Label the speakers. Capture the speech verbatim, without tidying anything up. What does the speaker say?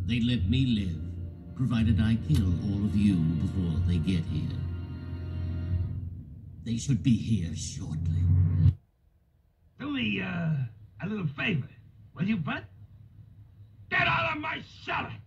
Speaker 1: They let me live, provided I kill all of you before they get here. They should be here shortly.
Speaker 2: Do me, uh, a little favor, will you, bud? Get out of my cellar!